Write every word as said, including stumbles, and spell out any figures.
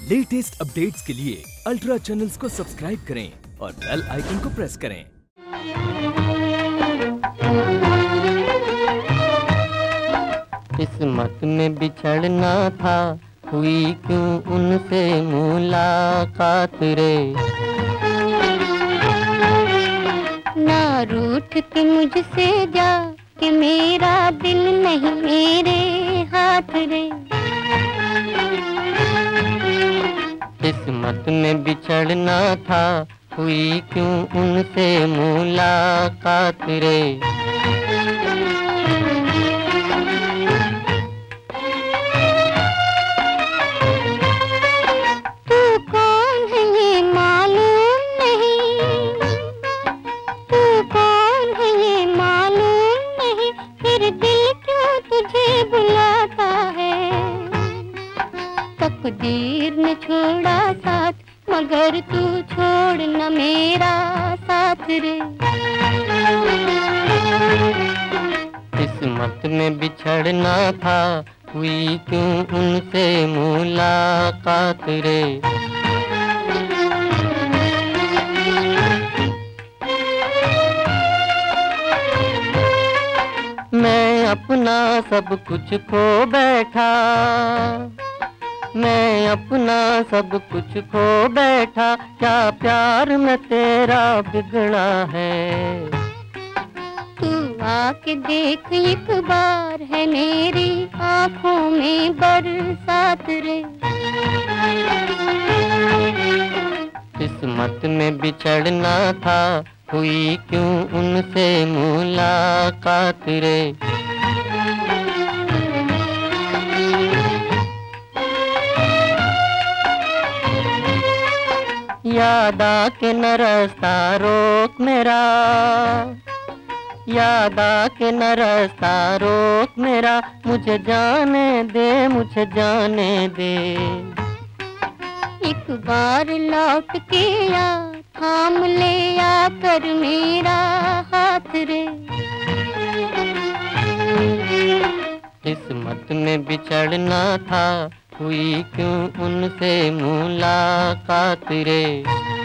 Latest updates के लिए ultra channels को सब्सक्राइब करें और बेल आइकन को प्रेस करें। किस्मत में बिछड़ना था, हुई क्यों उनसे मुलाकात रे। ना रूठ के मुझसे जा कि मेरा दिल नहीं मेरे हाथ रे। किस्मत में बिछड़ना था, हुई क्यों उनसे मुलाकात रे। तकदीर ने छोड़ा साथ, मगर तू छोड़ न मेरा साथ रे। किस्मत में बिछड़ना था, हुई क्यों उनसे मुलाकात रे। मैं अपना सब कुछ खो बैठा, मैं अपना सब कुछ खो बैठा, क्या प्यार में तेरा बिगड़ा है। तू आके देख एक बार, है मेरी आँखों में बरसात रे। किस्मत में बिछड़ना था, हुई क्यों उनसे मुलाकात रे। याद आके न रास्ता रोक मेरा, याद आके न रास्ता रोक मेरा, मुझे जाने दे, मुझे जाने दे। एक बार लौट के आ, थाम ले आकर मेरा हाथ रे। किस्मत में बिछड़ना था, हुई क्यों उनसे मुलाकात रे।